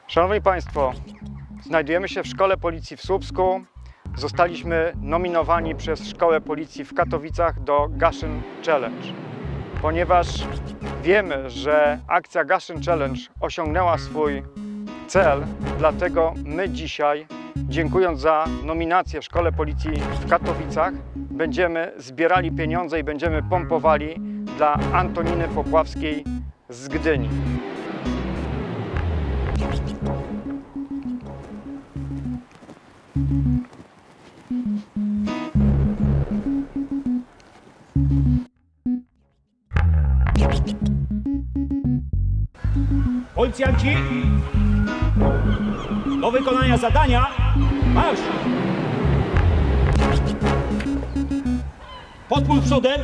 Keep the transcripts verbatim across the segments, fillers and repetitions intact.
Szanowni Państwo, znajdujemy się w Szkole Policji w Słupsku. Zostaliśmy nominowani przez Szkołę Policji w Katowicach do Gaszyn Challenge. Ponieważ wiemy, że akcja Gaszyn Challenge osiągnęła swój cel, dlatego my dzisiaj, dziękując za nominację w Szkole Policji w Katowicach, będziemy zbierali pieniądze i będziemy pompowali dla Antoniny Popławskiej z Gdyni. Policjanci, do wykonania zadania marsz! Podpór przodem!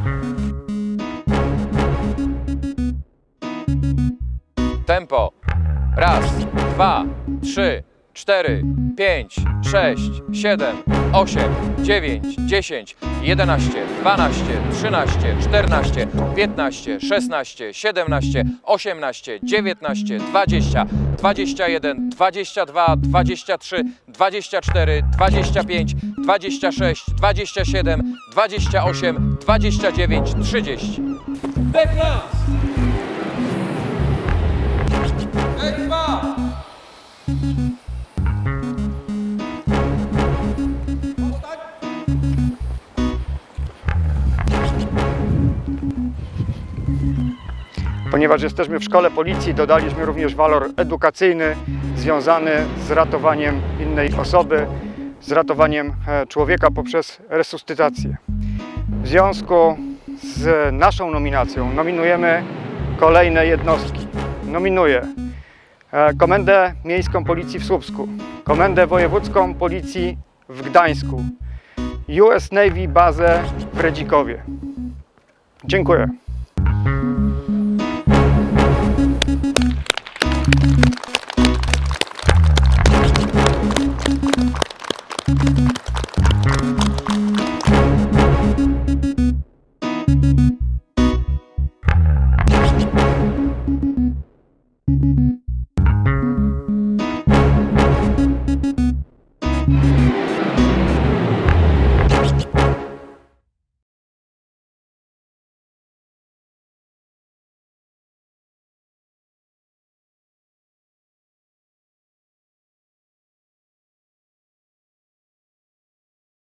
Tempo. Raz, dwa, trzy, cztery, pięć, sześć, siedem, osiem, dziewięć, dziesięć, jedenaście, dwanaście, trzynaście, czternaście, piętnaście, szesnaście, siedemnaście, osiemnaście, dziewiętnaście, dwadzieścia, dwadzieścia jeden, dwadzieścia dwa, dwadzieścia trzy, dwadzieścia cztery, dwadzieścia pięć, dwadzieścia sześć, dwadzieścia siedem, dwadzieścia osiem, dwadzieścia dziewięć, trzydzieści. Deklas! Ekwa! Ponieważ jesteśmy w Szkole Policji, dodaliśmy również walor edukacyjny związany z ratowaniem innej osoby, z ratowaniem człowieka poprzez resuscytację. W związku z naszą nominacją nominujemy kolejne jednostki. Nominuję Komendę Miejską Policji w Słupsku, Komendę Wojewódzką Policji w Gdańsku, U S Navy bazę w Redzikowie. Dziękuję.